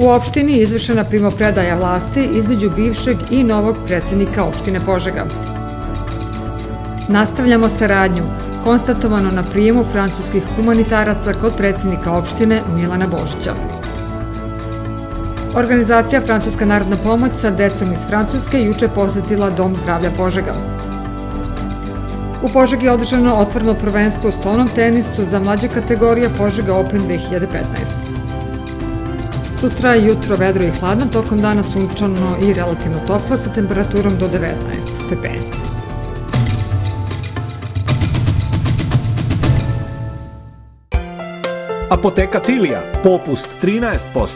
U opštini je izvršena primopredaja vlasti između bivšeg i novog predsjednika opštine Požega. Nastavljamo saradnju, konstatovano na prijemu francuskih humanitaraca kod predsjednika opštine Milana Božića. Organizacija Francuska narodna pomoć sa decom iz Francuske juče posetila Dom zdravlja Požega. U Požegi je održano otvoreno prvenstvo u stolnom tenisu za mlađe kategorije Požega Open 2015. Sutra je jutro vedro i hladno, tokom dana sunčano i relativno toplo sa temperaturom do 19 stepeni. Apoteka Tilija, popust 13%.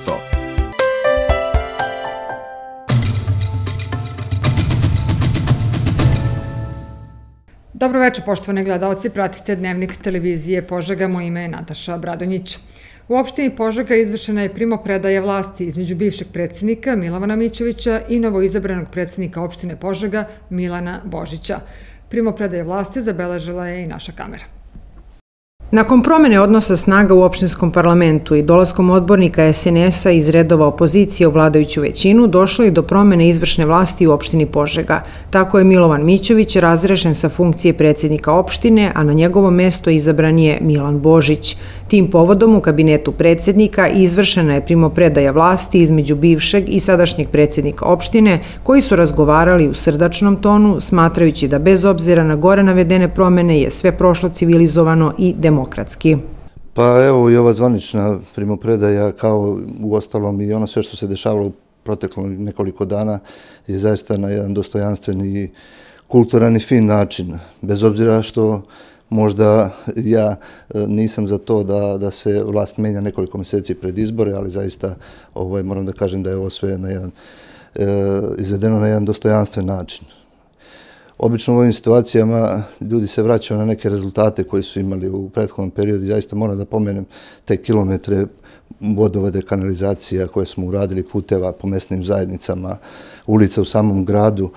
Dobro večer, poštovani gledalci, pratite Dnevnik televizije Požega, moje ime je Nataša Bradonjić. U opštini Požega izvršena je primopredaja vlasti između bivšeg predsjednika Milovana Mićovića i novoizabranog predsjednika opštine Požega Milana Božića. Primopredaja vlasti zabeležila je i naša kamera. Nakon promene odnosa snaga u opštinskom parlamentu i dolaskom odbornika SNS-a iz redova opozicije u vladajuću većinu, došlo je do promene izvršne vlasti u opštini Požega. Tako je Milovan Mićović razrešen sa funkcije predsjednika opštine, a na njegovo mesto izabran je Milan Božić. Tim povodom u kabinetu predsjednika izvršena je primopredaja vlasti između bivšeg i sadašnjeg predsjednika opštine, koji su razgovarali u srdačnom tonu, smatrajući da bez obzira na gore navedene promene je sve prošlo civilizovano i demokratski. Pa evo i ova zvanična primopredaja, kao u ostalom i ono sve što se dešavalo u proteklom nekoliko dana, je zaista na jedan dostojanstven i kulturan i fin način. Bez obzira što možda ja nisam za to da se vlast menja nekoliko mjeseci pred izbore, ali zaista moram da kažem da je ovo sve izvedeno na jedan dostojanstven način. Obično u ovim situacijama ljudi se vraćaju na neke rezultate koje su imali u prethodnom periodu i zaista moram da pomenem te kilometre vodovode, kanalizacija koje smo uradili, puteva po mesnim zajednicama, ulica u samom gradu.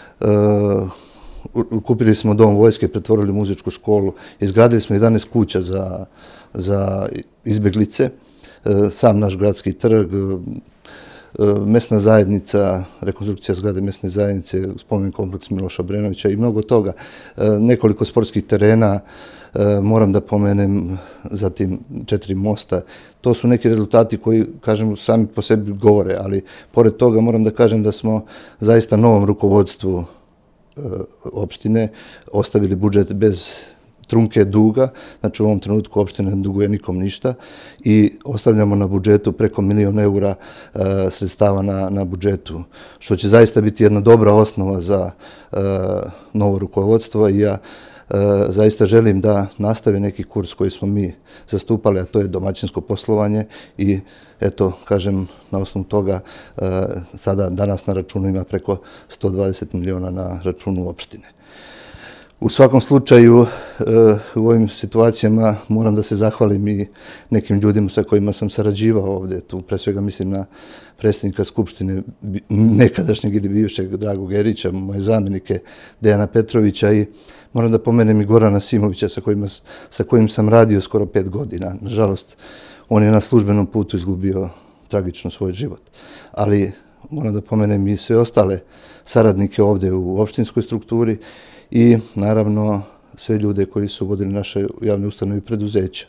Kupili smo dom vojske, pretvorili muzičku školu, izgradili smo 11 kuća za izbjeglice, sam naš gradski trg, mesna zajednica, rekonstrukcija zgrade mesne zajednice, spomenik kompleks Miloša Obrenovića i mnogo toga. Nekoliko sportskih terena, moram da pomenem, zatim 4 mosta. To su neki rezultati koji, kažem, sami po sebi govore, ali pored toga moram da kažem da smo zaista novom rukovodstvu opštine ostavili budžet bez trunke duga, znači u ovom trenutku opština ne duguje nikom ništa i ostavljamo na budžetu preko 1 milion eura sredstava na budžetu, što će zaista biti jedna dobra osnova za novo rukovodstvo i ja zaista želim da nastave neki kurs koji smo mi zastupali, a to je domaćinsko poslovanje i eto, kažem, na osnovu toga sada danas na računu ima preko 120 miliona na računu opštine. U svakom slučaju, u ovim situacijama moram da se zahvalim i nekim ljudima sa kojima sam sarađivao ovdje. Tu pre svega mislim na predsjednika Skupštine, nekadašnjeg ili bivšeg Dragog Erića, moje zamjenike Dejana Petrovića i moram da pomenem i Gorana Simovića sa kojim sam radio skoro 5 godina. Nažalost, on je na službenom putu izgubio tragično svoj život. Ali moram da pomenem i sve ostale saradnike ovdje u opštinskoj strukturi i naravno sve ljude koji su vodili naše javne ustanove i preduzeća.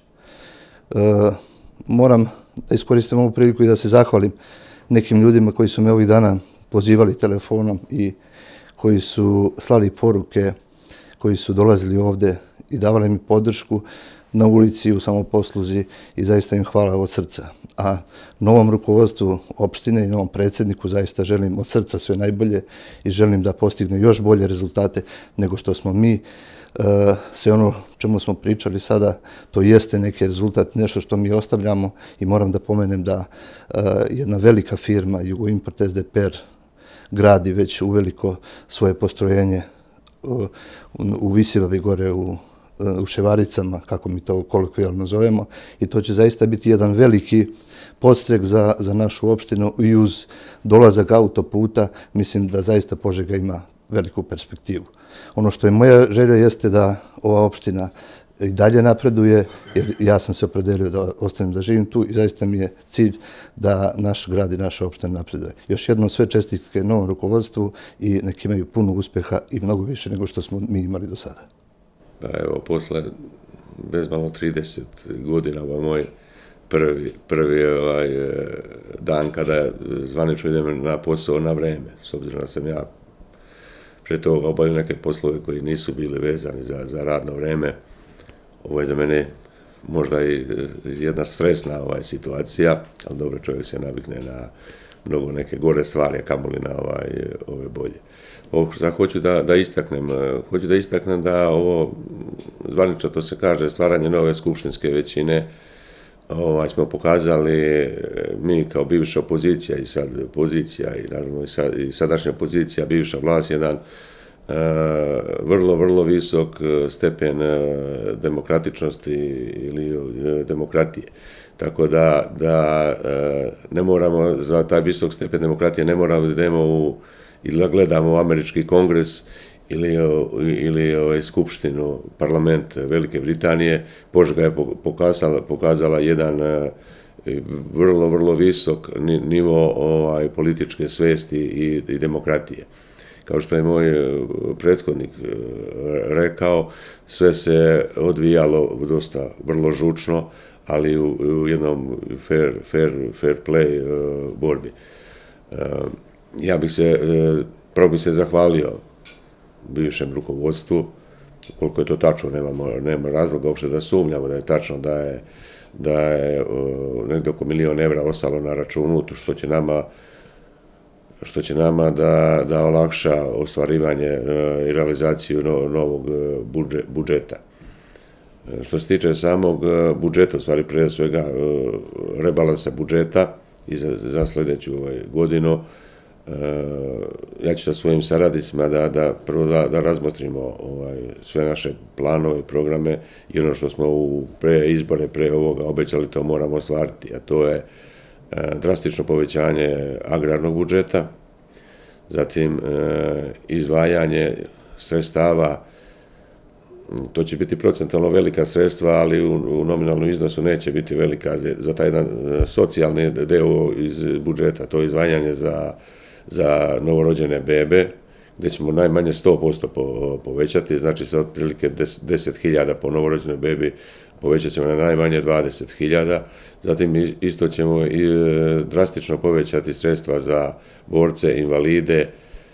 Moram da iskoristim ovu priliku i da se zahvalim nekim ljudima koji su me ovih dana pozivali telefonom i koji su slali poruke, koji su dolazili ovdje i davali mi podršku na ulici u samoposluzi i zaista im hvala od srca. A novom rukovodstvu opštine i novom predsjedniku zaista želim od srca sve najbolje i želim da postigne još bolje rezultate nego što smo mi. Sve ono čemu smo pričali sada, to jeste neki rezultat, nešto što mi ostavljamo i moram da pomenem da jedna velika firma Jugoimport SDPR gradi već uveliko svoje postrojenje u Visivavi gore u Ševaricama, kako mi to kolokvijalno zovemo, i to će zaista biti jedan veliki podstrek za našu opštinu i uz dolazak autoputa mislim da zaista Požega ima veliku perspektivu. Ono što je moja želja jeste da ova opština i dalje napreduje, jer ja sam se opredelio da ostanem da živim tu i zaista mi je cilj da naš grad i naša opština napreduje. Još jednom sve čestitke novom rukovodstvu i nek imaju puno uspjeha i mnogo više nego što smo mi imali do sada. Pa evo, posle bezmalo 30 godina, ovo je moj prvi dan kada zvanično idem na posao na vreme, s obzirom da sam ja pre toga obavio neke poslove koji nisu bili vezani za radno vreme. Ovo je za mene možda i jedna stresna situacija, ali dobro, čovjek se navikne na mnogo neke gore stvari, a kamoli na ove bolje. Ovo što hoću da istaknem da ovo, zvanično to se kaže, stvaranje nove skupštinske većine, smo pokazali mi kao bivša opozicija i sad pozicija i naravno i sadašnja pozicija, bivša vlast, jedan vrlo visok stepen demokratičnosti ili demokratije. Tako da ne moramo za taj visok stepen demokratije, ne moramo da idemo ili da gledamo američki kongres ili skupštinu, parlament Velike Britanije. Požega je pokazala jedan vrlo visok nivo političke svesti i demokratije. Kao što je moj prethodnik rekao, sve se odvijalo dosta vrlo žučno, ali u jednom fair play borbi. Ja bih se zahvalio bivšem rukovodstvu, koliko je to tačno, nema razloga uopšte da sumnjamo da je tačno da je negdje oko 1 milion evra ostalo na računu, što će nama da olakša ostvarivanje i realizaciju novog budžeta. Što se tiče samog budžeta, u stvari prije svega rebalansa budžeta i za sljedeću godinu, ja ću sa svojim saradnicima prvo da razmotrimo sve naše planove i programe i ono što smo pre ovoga obećali, to moramo ostvariti, a to je drastično povećanje agrarnog budžeta, zatim izdvajanje sredstava, to će biti procentalno velika sredstva, ali u nominalnom iznosu neće biti velika, za taj jedan socijalni deo iz budžeta, to je izdvajanje za novorođene bebe, gdje ćemo najmanje 100% povećati, znači sa otprilike 10.000 po novorođenoj bebi povećat ćemo na najmanje 20.000, zatim isto ćemo i drastično povećati sredstva za borce, invalide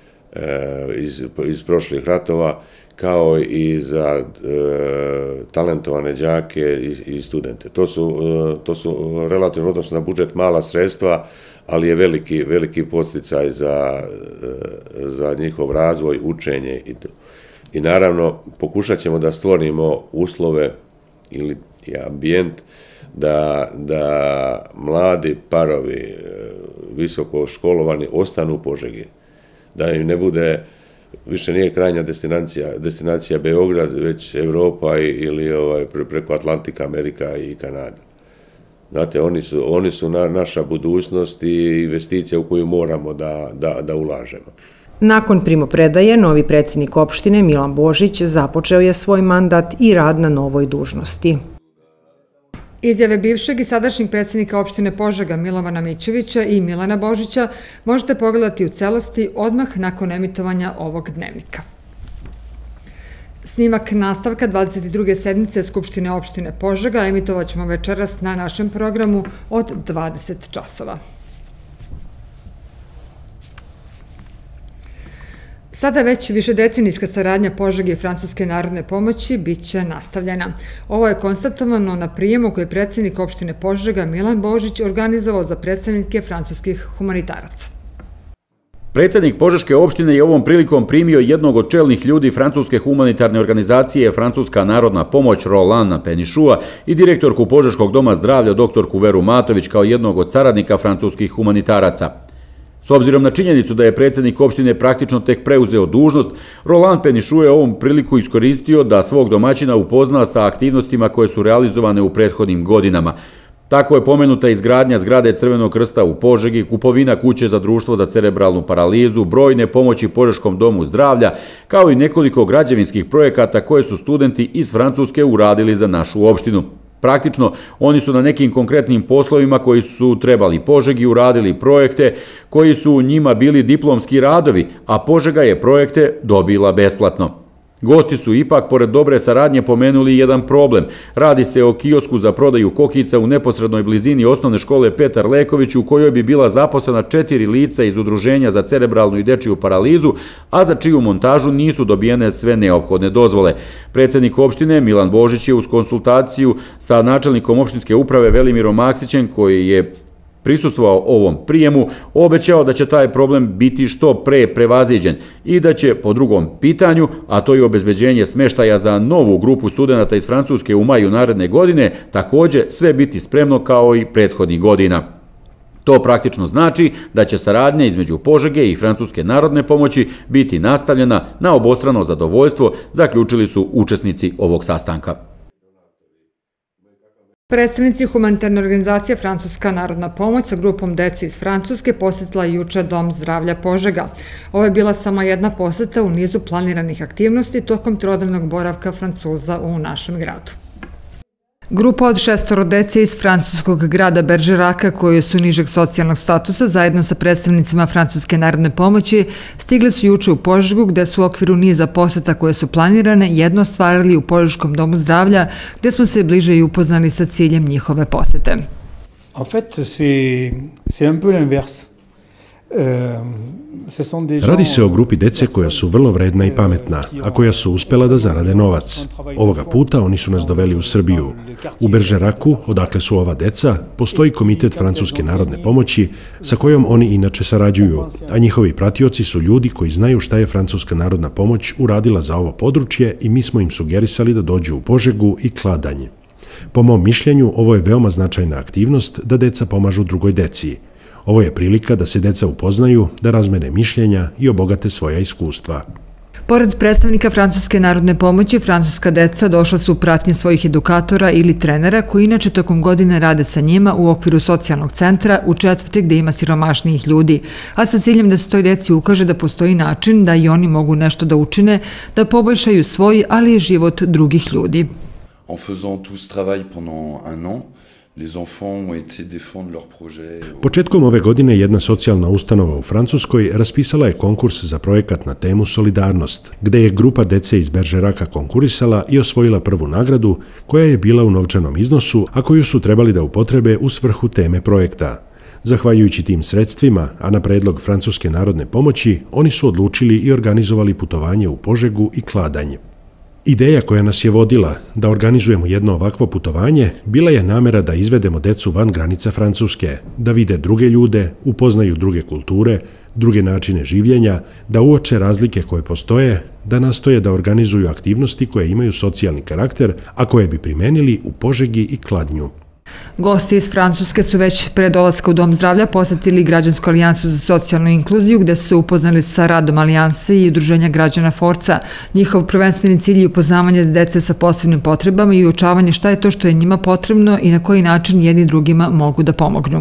iz prošlih ratova, kao i za talentovane đake i studente. To su relativno odnosno na budžet mala sredstva, ali je veliki podsticaj za njihov razvoj, učenje i naravno pokušat ćemo da stvorimo uslove ili ambijent da mladi parovi, visoko školovani, ostanu u Požegi, da im ne bude, više nije krajnja destinacija Beograd, već Evropa ili preko Atlantika, Amerika i Kanada. Znate, oni su naša budućnost i investicija u koju moramo da ulažemo. Nakon primopredaje, novi predsjednik opštine Milan Božić započeo je svoj mandat i rad na novoj dužnosti. Izjave bivšeg i sadašnjeg predsjednika opštine Požega Milovana Mićevića i Milana Božića možete pogledati u celosti odmah nakon emitovanja ovog dnevnika. Snimak nastavka 22. sednice Skupštine opštine Požega emitovat ćemo večeras na našem programu od 20 časova. Sada već višedecenijska saradnja Požege i Francuske narodne pomoći bit će nastavljena. Ovo je konstatovano na prijemu koji je predsjednik opštine Požega Milan Božić organizovao za predstavnike francuskih humanitaraca. Predsjednik Požeške opštine je ovom prilikom primio jednog od čelnih ljudi francuske humanitarne organizacije Francuska narodna pomoć Rolanda Penišua i direktorku Požeškog doma zdravlja doktorku Veru Matović kao jednog od saradnika francuskih humanitaraca. S obzirom na činjenicu da je predsjednik opštine praktično tek preuzeo dužnost, Roland Penišua je ovom priliku iskoristio da svog domaćina upozna sa aktivnostima koje su realizovane u prethodnim godinama. Tako je pomenuta izgradnja zgrade Crvenog krsta u Požegi, kupovina kuće za društvo za cerebralnu paralizu, brojne pomoći Požeškom domu zdravlja, kao i nekoliko građevinskih projekata koje su studenti iz Francuske uradili za našu opštinu. Praktično, oni su na nekim konkretnim poslovima koji su trebali Požegi uradili projekte koji su njima bili diplomski radovi, a Požega je projekte dobila besplatno. Gosti su ipak, pored dobre saradnje, pomenuli jedan problem. Radi se o kiosku za prodaju kokica u neposrednoj blizini osnovne škole Petar Leković, u kojoj bi bila zaposlena 4 lica iz Udruženja za cerebralnu i dečiju paralizu, a za čiju montažu nisu dobijene sve neophodne dozvole. Predsednik opštine Milan Božić je uz konsultaciju sa načelnikom opštinske uprave Velimirom Maksićem, koji je prisustvovao ovom prijemu, obećao da će taj problem biti što pre prevaziđen i da će po drugom pitanju, a to je obezbeđenje smeštaja za novu grupu studenta iz Francuske u maju naredne godine, takođe sve biti spremno kao i prethodnih godina. To praktično znači da će saradnja između Požege i Francuske narodne pomoći biti nastavljena na obostrano zadovoljstvo, zaključili su učesnici ovog sastanka. Predstavnici humanitarne organizacije Francuska narodna pomoć sa grupom dece iz Francuske posjetila juče Dom zdravlja Požega. Ovo je bila samo jedna poseta u nizu planiranih aktivnosti tokom trodnevnog boravka Francuza u našem gradu. Grupa od 6 dece iz francuskog grada Bergeraka, koji su nižeg socijalnog statusa, zajedno sa predstavnicima Francuske narodne pomoći, stigli su juče u Požegu, gde su u okviru niza poseta koje su planirane jedno ostvarili u Požeškom domu zdravlja, gde smo se bliže i upoznali sa ciljem njihove posete. En fait, c'est un peu l'inverse. Radi se o grupi dece koja su vrlo vredna i pametna, a koja su uspela da zarade novac. Ovoga puta oni su nas doveli u Srbiju. U Beržeraku, odakle su ova deca, postoji komitet Francuske narodne pomoći sa kojom oni inače sarađuju, a njihovi pratioci su ljudi koji znaju šta je Francuska narodna pomoć uradila za ovo područje i mi smo im sugerisali da dođu u Požegu i Kladanj. Po mom mišljenju, ovo je veoma značajna aktivnost da deca pomažu drugoj deci. Ovo je prilika da se deca upoznaju, da razmene mišljenja i obogate svoja iskustva. Pored predstavnika Francuske narodne pomoći, francuska deca došla su u pratnji svojih edukatora ili trenera koji inače tokom godine rade sa njima u okviru socijalnog centra u četvrti gde ima siromašnijih ljudi, a sa ciljem da se toj deci ukaže da postoji način da i oni mogu nešto da učine, da poboljšaju svoj, ali i život drugih ljudi. En faisant tout ce travail pendant un an, les enfants ont été défendre leur projet. Početkom ove godine jedna socijalna ustanova u Francuskoj raspisala je konkurs za projekat na temu Solidarnost, gde je grupa dece iz Beržeraka konkurisala i osvojila prvu nagradu, koja je bila u novčanom iznosu, a koju su trebali da upotrebe u svrhu teme projekta. Zahvaljujući tim sredstvima, a na predlog Francuske narodne pomoći, oni su odlučili i organizovali putovanje u Požegu i Kladanj. Ideja koja nas je vodila da organizujemo jedno ovakvo putovanje bila je namera da izvedemo decu van granica Francuske, da vide druge ljude, upoznaju druge kulture, druge načine življenja, da uoče razlike koje postoje, da nastoje da organizuju aktivnosti koje imaju socijalni karakter, a koje bi primenili u Požegi i Kladnju. Gosti iz Francuske su već pre dolaska u Dom zdravlja posetili Građansku alijansu za socijalnu inkluziju, gde su se upoznali sa radom alijanse i udruženja građana Forca. Njihov prvenstveni cilj je upoznavanje dece sa posebnim potrebama i uočavanje šta je to što je njima potrebno i na koji način jedni drugima mogu da pomognu.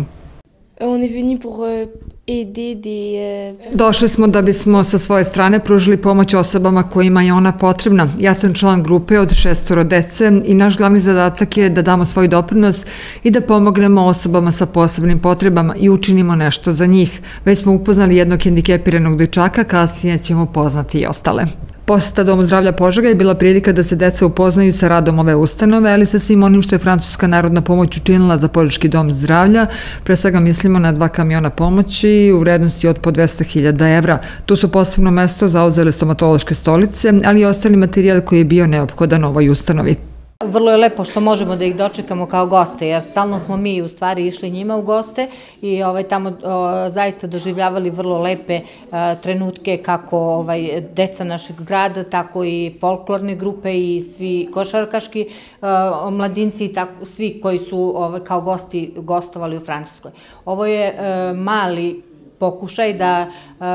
Došli smo da bismo sa svoje strane pružili pomoć osobama kojima je ona potrebna. Ja sam član grupe od 6 dece i naš glavni zadatak je da damo svoj doprinos i da pomognemo osobama sa posebnim potrebama i učinimo nešto za njih. Već smo upoznali jednog hendikepiranog dečaka, kasnije ćemo poznati i ostale. Poseta Domu zdravlja Požega je bila prilika da se deca upoznaju sa radom ove ustanove, ali sa svim onim što je Francuska narodna pomoć učinila za Požeški dom zdravlja. Pre svega mislimo na 2 kamiona pomoći u vrednosti od po 200.000 evra. Tu su posebno mesto zauzele stomatološke stolice, ali i ostali materijal koji je bio neophodan ovoj ustanovi. Vrlo je lepo što možemo da ih dočekamo kao goste, jer stalno smo mi u stvari išli njima u goste i tamo zaista doživljavali vrlo lepe trenutke kako deca našeg grada, tako i folklorne grupe i svi košarkaški mladinci i svi koji su kao gosti gostovali u Francuskoj. Ovo je mali pokušaj da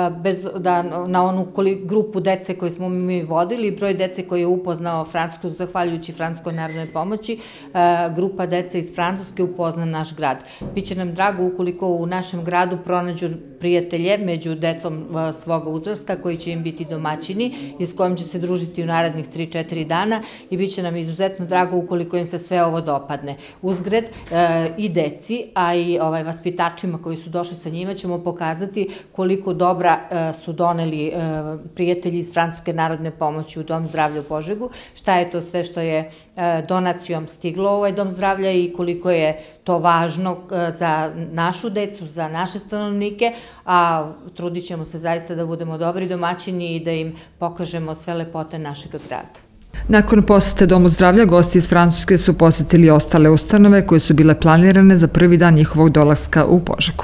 na onu grupu dece koju smo mi vodili, broj dece koji je upoznao Francusku, zahvaljujući Francuskoj narodnoj pomoći, grupa dece iz Francuske upozna naš grad. Biće nam drago ukoliko u našem gradu pronađu prijatelje među decom svoga uzrasta koji će im biti domaćini i s kojim će se družiti u narednih 3-4 dana i bit će nam izuzetno drago ukoliko im se sve ovo dopadne. Uzgred i deci, a i vaspitačima koji su došli sa njima ćemo pokazati koliko dobra su doneli prijatelji iz Francuske narodne pomoći u Dom zdravlja u Požegu, šta je to sve što je donacijom stiglo u ovaj Dom zdravlja i koliko je to važno za našu decu, za naše stanovnike, a trudit ćemo se zaista da budemo dobri domaćini i da im pokažemo sve lepote našeg grada. Nakon posete Domu zdravlja, gosti iz Francuske su posetili ostale ustanove koje su bile planirane za prvi dan njihovog dolaska u Požegu.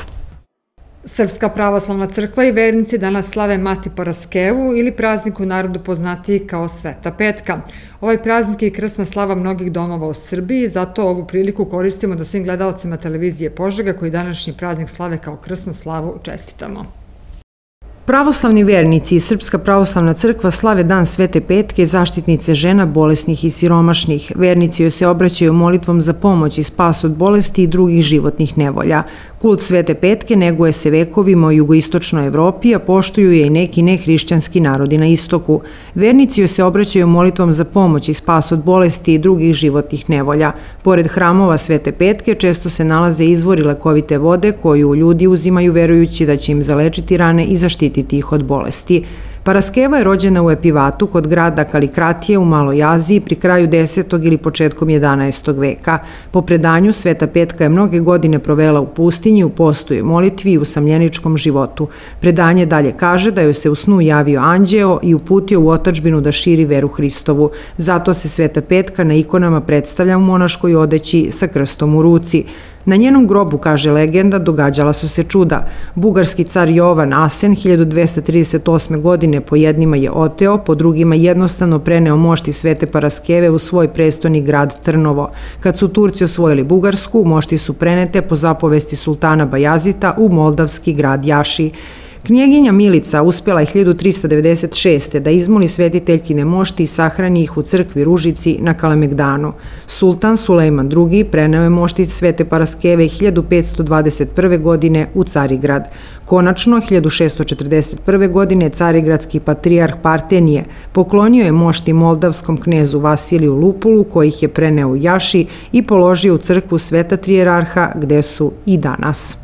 Srpska pravoslavna crkva i vernici danas slave Mati Paraskevu ili praznik u narodu poznatiji kao Sveta petka. Ovaj praznik je i krsna slava mnogih domova u Srbiji, zato ovu priliku koristimo da svim gledaocima televizije Požega koji današnji praznik slave kao krsnu slavu čestitamo. Pravoslavni vernici i Srpska pravoslavna crkva slave dan Svete petke, zaštitnice žena, bolesnih i siromašnih. Vernici joj se obraćaju molitvom za pomoć i spas od bolesti i drugih životnih nevolja. Kult Svete petke neguje se vekovima u jugoistočnoj Evropi, a poštuju je i neki nehrišćanski narodi na istoku. Vernici joj se obraćaju molitvom za pomoć i spas od bolesti i drugih životnih nevolja. Pored hramova Svete petke često se nalaze izvori lekovite vode koju ljudi uzimaju verujući da će im zalečiti rane i zaštititi ih od bolesti. Paraskeva je rođena u Epivatu kod grada Kalikratije u Maloj Aziji pri kraju 10. ili početkom 11. veka. Po predanju, Sveta petka je mnoge godine provela u pustinji, u postu i molitvi i u samljeničkom životu. Predanje dalje kaže da joj se u snu javio anđeo i uputio u otadžbinu da širi veru Hristovu. Zato se Sveta petka na ikonama predstavlja u monaškoj odeći sa krstom u ruci. Na njenom grobu, kaže legenda, događala su se čuda. Bugarski car Jovan Asen 1238. godine po jednima je oteo, po drugima jednostavno preneo mošti Svete Paraskeve u svoj prestoni grad Trnovo. Kad su Turci osvojili Bugarsku, mošti su prenete po zapovesti sultana Bajazita u moldavski grad Jaši. Knjeginja Milica uspjela je 1396. da izmoli svetiteljkine mošti i sahrani ih u crkvi Ružici na Kalemegdanu. Sultan Sulejman II. Preneo je mošti Svete Paraskeve 1521. godine u Carigrad. Konačno, 1641. godine carigradski patrijarh Partenije poklonio je mošti moldavskom knezu Vasiliju Lupulu, koji ih je preneo u Jaši i položio u crkvu Sveta Trijerarha, gde su i danas.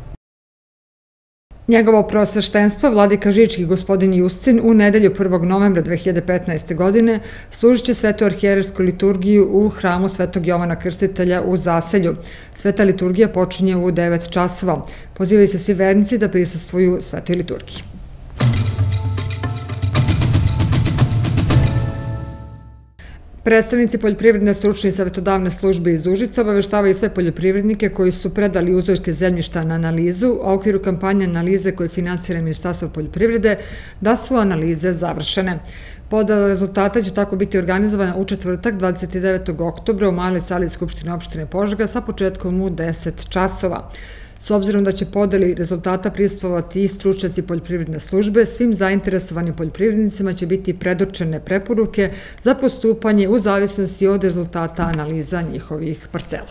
Njegovo preosveštenstvo, vladika Žički gospodin Justin, u nedelju 1. novembra 2015. godine služit će svetu arhijerersku liturgiju u hramu Svetog Jovana Krstitelja u Zaselju. Sveta liturgija počinje u 9 časova. Pozivaju se svi vernici da prisustvuju svetoj liturgiji. Predstavnici poljoprivredne stručne i savjetodavne službe iz Užica obaveštavaju sve poljoprivrednike koji su predali uzorke zemljišta na analizu, a u okviru kampanje analize koje finansira Ministarstvo poljoprivrede, da su analize završene. Podela rezultata će tako biti organizovana u četvrtak 29. oktobra u maloj sali Skupštine opštine Požega sa početkom u 10 časova. S obzirom da će podeli rezultata prisustvovati i stručnjaci poljoprivredne službe, svim zainteresovanim poljoprivrednicima će biti predočene preporuke za postupanje u zavisnosti od rezultata analiza njihovih parcela.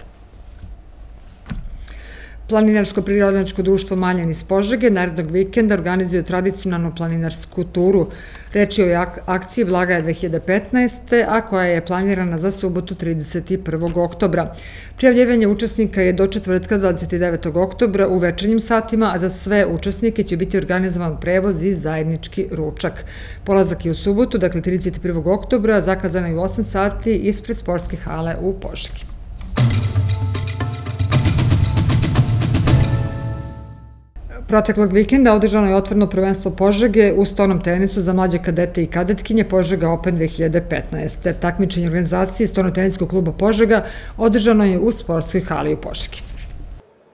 Planinarsko-prirodnjačko društvo Maljan iz Požege narednog vikenda organizuje tradicionalnu planinarsku turu. Reč je o akciji Blagaja 2015. a koja je planirana za subotu 31. oktobra. Prijavljivanje učesnika je do četvrtka 29. oktobra u večernjim satima, a za sve učesnike će biti organizovan prevoz i zajednički ručak. Polazak je u subotu, dakle 31. oktobra, zakazano je u 8 sati ispred sportske hale u Požegi. Proteklog vikenda održano je otvoreno prvenstvo Požege u stonom tenisu za mlađe kadete i kadetkinje Požega Open 2015. Takmičenje organizacije Stono-teniskog kluba Požega održano je u sportskoj hali u Požegi.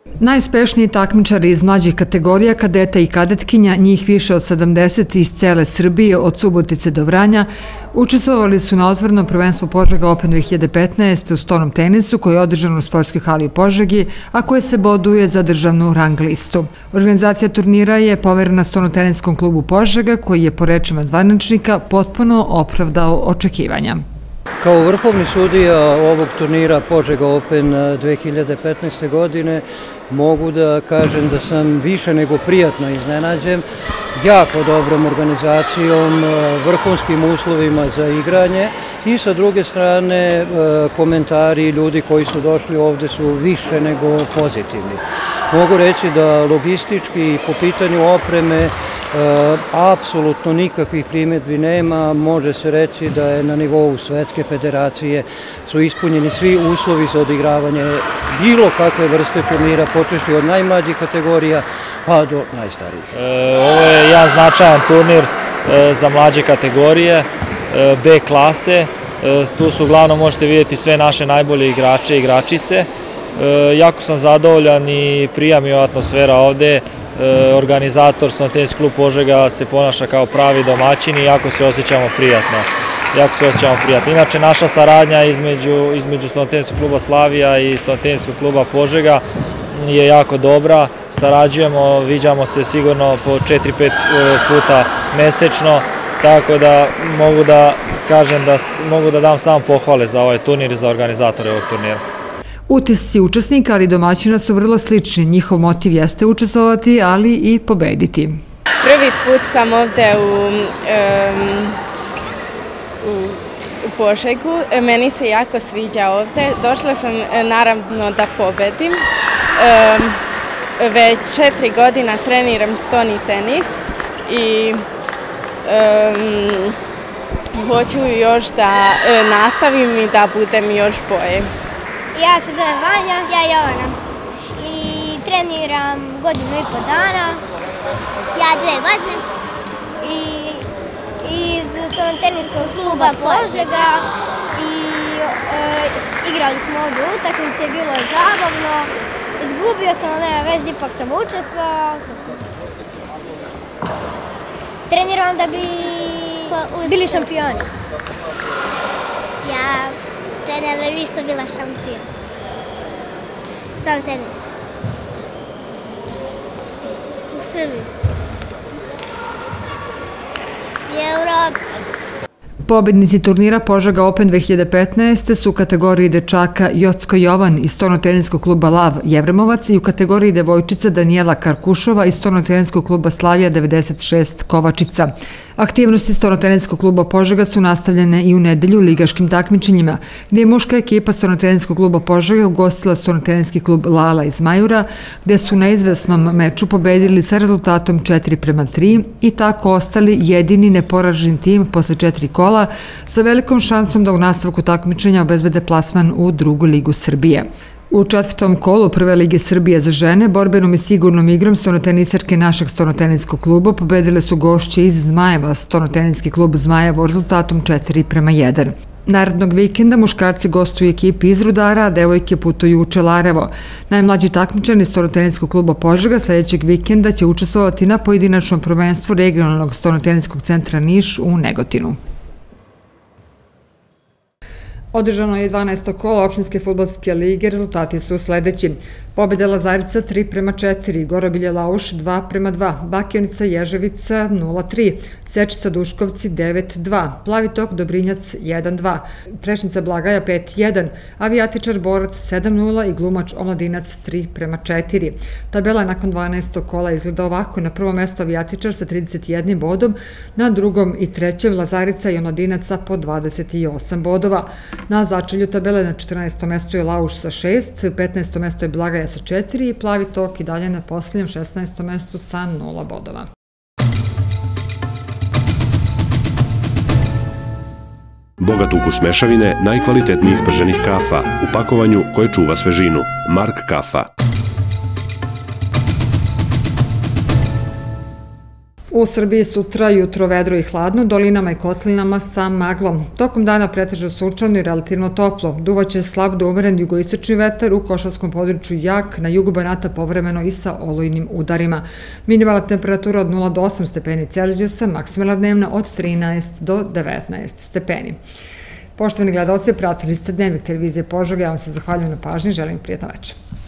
Najuspešniji takmičari iz mlađih kategorija kadeta i kadetkinja, njih više od 70 iz cele Srbije, od Subotice do Vranja, učestvovali su na otvorenom prvenstvu Požega Open 2015 u stonom tenisu koji je održan u sportskoj hali u Požegi, a koje se boduje za državnu rang listu. Organizacija turnira je poverena stonoteniskom klubu Požega koji je po rečima zvaničnika potpuno opravdao očekivanja. Kao vrhovni sudija ovog turnira Požega Open 2015. godine mogu da kažem da sam više nego prijatno iznenađen, jako dobrom organizacijom, vrhunskim uslovima za igranje i sa druge strane komentari ljudi koji su došli ovde su više nego pozitivni. Mogu reći da logistički i po pitanju opreme apsolutno nikakvih primjedbi nema, može se reći da je na nivou Svetske federacije su ispunjeni svi uslovi za odigravanje bilo kakve vrste turnira, počeši od najmlađih kategorija pa do najstarijih. Ovo je jedan značajan turnir za mlađe kategorije, B klase, tu su uglavnom možete vidjeti sve naše najbolje igrače i igračice. Jako sam zadovoljan i prija mi je atmosfera ovde. Organizator Stonotenis klub Požega se ponaša kao pravi domaćin i jako se osjećamo prijatno. Inače, naša saradnja između Stonoteniskog kluba Slavija i Stonoteniskog kluba Požega je jako dobra. Sarađujemo, viđamo se sigurno po 4-5 puta mesečno, tako da mogu da kažem da mogu da dam samo pohvale za ovaj turnir i za organizatore ovog turnira. Utisci učesnika, ali domaćina su vrlo slični. Njihov motiv jeste učestvovati, ali i pobediti. Prvi put sam ovde u Požegu. Meni se jako sviđa ovde. Došla sam naravno da pobedim. Već 4 godina treniram stoni tenis i hoću još da nastavim i da budem još bolje. Ja se zovem Vanja. Ja Jovana. I treniram 1,5 godina. Ja 2 godine. I iz Stonoteniskog kluba Požega. I igrali smo ovdje utakmice, bilo je zabavno. Izgubio sam, ali nema veze, ipak sam učestvovao. Treniram da bi bili šampioni. Ja treniram da bi što bila šampion. Sam tenis. U Srbiji. I Evropi. Pobednici turnira Požega Open 2015. su u kategoriji dečaka Jocko Jovan iz Stonoteniskog kluba Lav Jevremovac i u kategoriji devojčica Danijela Karkušova iz Stonoteniskog kluba Slavija 96 Kovačica. Aktivnosti Stonoteniskog kluba Požega su nastavljene i u nedelju ligaškim takmičenjima, gdje je muška ekipa Stonoteniskog kluba Požega ugostila Stonoteniski klub Lala iz Majura, gde su na izvesnom meču pobedili sa rezultatom 4:3 i tako ostali jedini neporažen tim posle 4 kola, sa velikom šansom da u nastavku takmičenja obezbede plasman u drugu ligu Srbije. U 4. kolu Prve lige Srbije za žene borbenom i sigurnom igrom stonotenisarke našeg stonoteniskog kluba pobedile su gošće iz Zmajeva, Stonoteniski klub Zmajevo rezultatom 4:1. Narednog vikenda muškarci gostuju ekipi iz Rudara, a devojke putuju u Čelarevo. Najmlađi takmičari Stonoteniskog kluba Požega sledećeg vikenda će učestvovati na pojedinačnom prvenstvu regionalnog Stonoteniskog centra Niš u Negotinu. Održano je 12. kolo opštinske fudbalske lige, rezultati su sledeći. Pobjeda Lazarica 3:4, Gorobilje Lauš 2:2, Bakionica Ježevica 0:3, Sečica Duškovci 9:2, Plavi tok Dobrinjac 1:2, Trešnica Blagaja 5:1, Avijatičar Borac 7:0 i Glumač Omladinac 3:4. Tabela nakon 12. kola izgleda ovako: na prvom mestu Avijatičar sa 31 bodom, na drugom i trećem Lazarica i Omladinac sa po 28 bodova. Na začelju tabele na 14. mestu je Lauš sa 6, 15. mesto je Blagaja sa 4 i Plavi tok i dalje na posljednjem 16. mestu sa 0 bodova. Bogat ukus mešavine najkvalitetnijih prženih kafa u pakovanju koje čuva svežinu. Mark kafa. U Srbiji sutra jutro vedro i hladno, dolinama i kotlinama sa maglom. Tokom dana pretežno sunčano i relativno toplo. Duvaće slab do umeren jugoistočni vetar, u Košavskom području jak, na jugu Banata povremeno i sa olujnim udarima. Minimalna temperatura od 0 do 8 stepeni Celzijusa, maksimalna dnevna od 13 do 19 stepeni. Poštovani gledalci, pratili ste Dnevnik televizije Požega, ja vam se zahvaljujem na pažnji, želim prijatno večer.